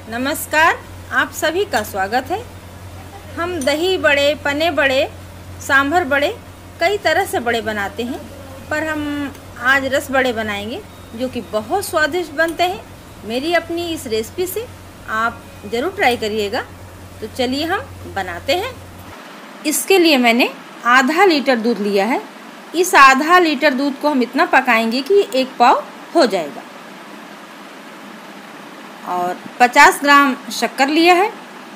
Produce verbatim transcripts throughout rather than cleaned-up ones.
नमस्कार, आप सभी का स्वागत है। हम दही बड़े, पने बड़े, सांभर बड़े, कई तरह से बड़े बनाते हैं, पर हम आज रस बड़े बनाएंगे जो कि बहुत स्वादिष्ट बनते हैं। मेरी अपनी इस रेसिपी से आप ज़रूर ट्राई करिएगा। तो चलिए हम बनाते हैं। इसके लिए मैंने आधा लीटर दूध लिया है। इस आधा लीटर दूध को हम इतना पकाएंगे कि एक पाव हो जाएगा। और पचास ग्राम शक्कर लिया है।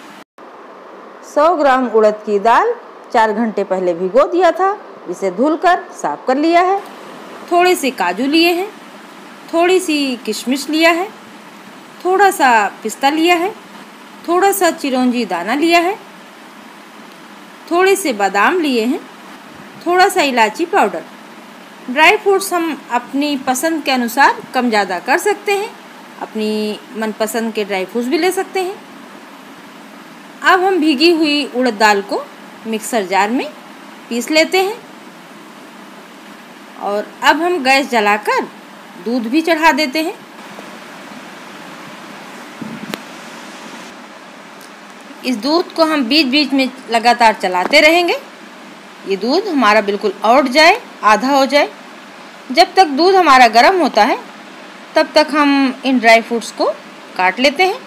सौ ग्राम उड़द की दाल चार घंटे पहले भिगो दिया था, इसे धुलकर साफ कर लिया है। थोड़े से काजू लिए हैं, थोड़ी सी किशमिश लिया है, थोड़ा सा पिस्ता लिया है, थोड़ा सा चिरौंजी दाना लिया है, थोड़े से बादाम लिए हैं, थोड़ा सा इलायची पाउडर। ड्राई फ्रूट्स हम अपनी पसंद के अनुसार कम ज़्यादा कर सकते हैं, अपनी मनपसंद के ड्राई फ्रूट्स भी ले सकते हैं। अब हम भीगी हुई उड़द दाल को मिक्सर जार में पीस लेते हैं। और अब हम गैस जलाकर दूध भी चढ़ा देते हैं। इस दूध को हम बीच बीच में लगातार चलाते रहेंगे। ये दूध हमारा बिल्कुल औट जाए, आधा हो जाए। जब तक दूध हमारा गर्म होता है तब तक हम इन ड्राई फ्रूट्स को काट लेते हैं।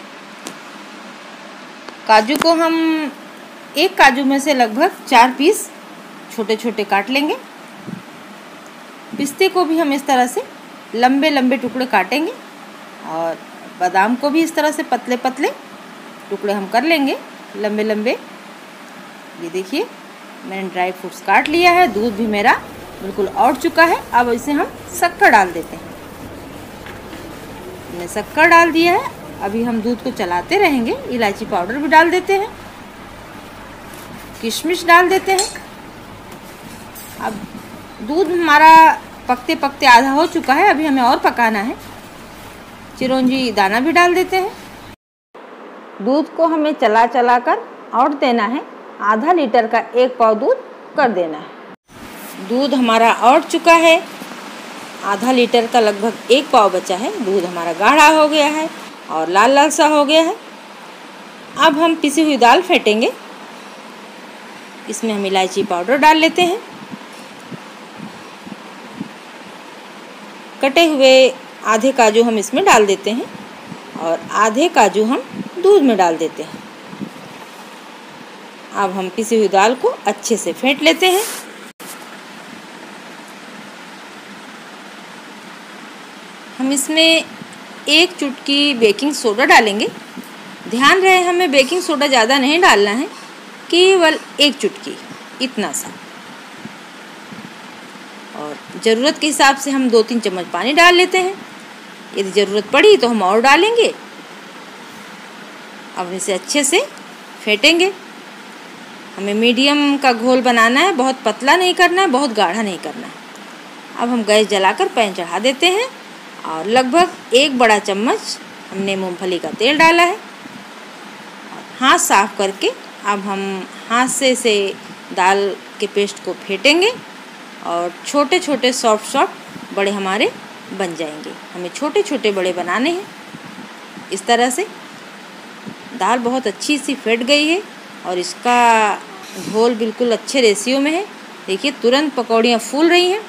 काजू को हम एक काजू में से लगभग चार पीस छोटे छोटे काट लेंगे। पिस्ते को भी हम इस तरह से लंबे लंबे टुकड़े काटेंगे और बादाम को भी इस तरह से पतले पतले टुकड़े हम कर लेंगे, लंबे लंबे। ये देखिए, मैंने ड्राई फ्रूट्स काट लिया है। दूध भी मेरा बिल्कुल औट चुका है। अब इसे हम शक्कर डाल देते हैं। मैंने शक्कर डाल दिया है। अभी हम दूध को चलाते रहेंगे। इलायची पाउडर भी डाल देते हैं, किशमिश डाल देते हैं। अब दूध हमारा पकते पकते आधा हो चुका है। अभी हमें और पकाना है। चिरौंजी दाना भी डाल देते हैं। दूध को हमें चला चला कर औट देना है। आधा लीटर का एक पाव दूध कर देना है। दूध हमारा औट चुका है। आधा लीटर का लगभग एक पाव बचा है। दूध हमारा गाढ़ा हो गया है और लाल लाल सा हो गया है। अब हम पिसी हुई दाल फेंटेंगे। इसमें हम इलायची पाउडर डाल लेते हैं। कटे हुए आधे काजू हम इसमें डाल देते हैं और आधे काजू हम दूध में डाल देते हैं। अब हम पिसी हुई दाल को अच्छे से फेंट लेते हैं। हम इसमें एक चुटकी बेकिंग सोडा डालेंगे। ध्यान रहे, हमें बेकिंग सोडा ज़्यादा नहीं डालना है, केवल एक चुटकी, इतना सा। और ज़रूरत के हिसाब से हम दो तीन चम्मच पानी डाल लेते हैं। यदि ज़रूरत पड़ी तो हम और डालेंगे। अब इसे अच्छे से फेंटेंगे। हमें मीडियम का घोल बनाना है, बहुत पतला नहीं करना है, बहुत गाढ़ा नहीं करना है। अब हम गैस जलाकर पैन चढ़ा देते हैं और लगभग एक बड़ा चम्मच हमने मूंगफली का तेल डाला है। और हाथ साफ करके अब हम हाथ से इसे दाल के पेस्ट को फेंटेंगे और छोटे छोटे सॉफ्ट सॉफ्ट बड़े हमारे बन जाएंगे। हमें छोटे छोटे बड़े बनाने हैं। इस तरह से दाल बहुत अच्छी सी फेंट गई है और इसका घोल बिल्कुल अच्छे रेशियो में है। देखिए, तुरंत पकौड़ियाँ फूल रही हैं।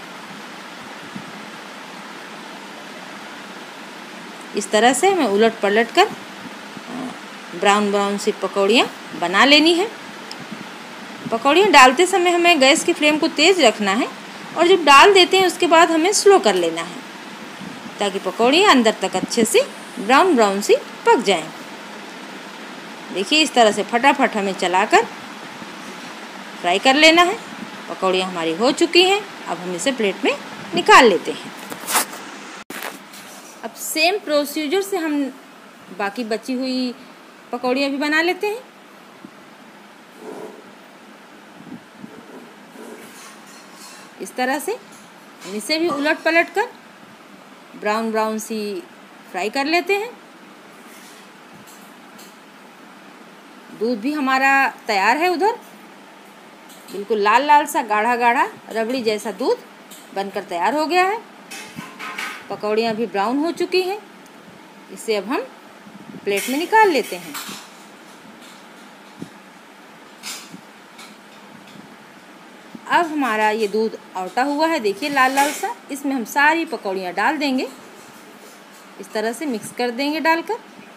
इस तरह से हमें उलट पलट कर ब्राउन ब्राउन सी पकौड़ियाँ बना लेनी है। पकौड़ियाँ डालते समय हमें गैस की फ्लेम को तेज़ रखना है और जब डाल देते हैं उसके बाद हमें स्लो कर लेना है, ताकि पकौड़ियाँ अंदर तक अच्छे से ब्राउन ब्राउन सी पक जाएं। देखिए, इस तरह से फटाफट हमें चलाकर फ्राई कर लेना है। पकौड़ियाँ हमारी हो चुकी हैं। अब हम इसे प्लेट में निकाल लेते हैं। अब सेम प्रोसीजर से हम बाकी बची हुई पकौड़ियाँ भी बना लेते हैं। इस तरह से हम इसे भी उलट पलट कर ब्राउन ब्राउन सी फ्राई कर लेते हैं। दूध भी हमारा तैयार है। उधर बिल्कुल लाल लाल सा गाढ़ा गाढ़ा रबड़ी जैसा दूध बनकर तैयार हो गया है। पकौड़ियाँ भी ब्राउन हो चुकी हैं। इसे अब हम प्लेट में निकाल लेते हैं। अब हमारा ये दूध औटा हुआ है, देखिए लाल लाल सा। इसमें हम सारी पकौड़ियाँ डाल देंगे, इस तरह से मिक्स कर देंगे डालकर।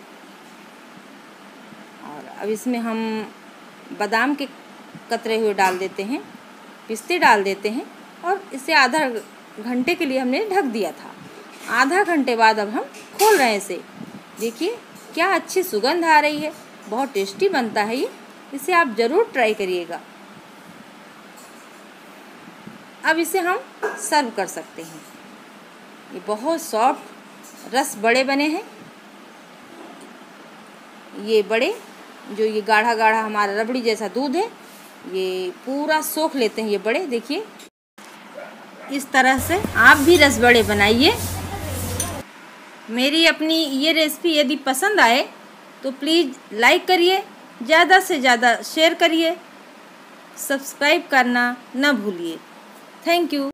और अब इसमें हम बादाम के कतरे हुए डाल देते हैं, पिस्ते डाल देते हैं और इसे आधा घंटे के लिए हमने ढक दिया था। आधा घंटे बाद अब हम खोल रहे हैं इसे। देखिए क्या अच्छी सुगंध आ रही है, बहुत टेस्टी बनता है ये, इसे आप ज़रूर ट्राई करिएगा। अब इसे हम सर्व कर सकते हैं। ये बहुत सॉफ्ट रस बड़े बने हैं। ये बड़े जो ये गाढ़ा गाढ़ा हमारा रबड़ी जैसा दूध है, ये पूरा सोख लेते हैं ये बड़े। देखिए इस तरह से आप भी रस बड़े बनाइए। मेरी अपनी ये रेसिपी यदि पसंद आए तो प्लीज़ लाइक करिए, ज़्यादा से ज़्यादा शेयर करिए, सब्सक्राइब करना न भूलिए। Thank you.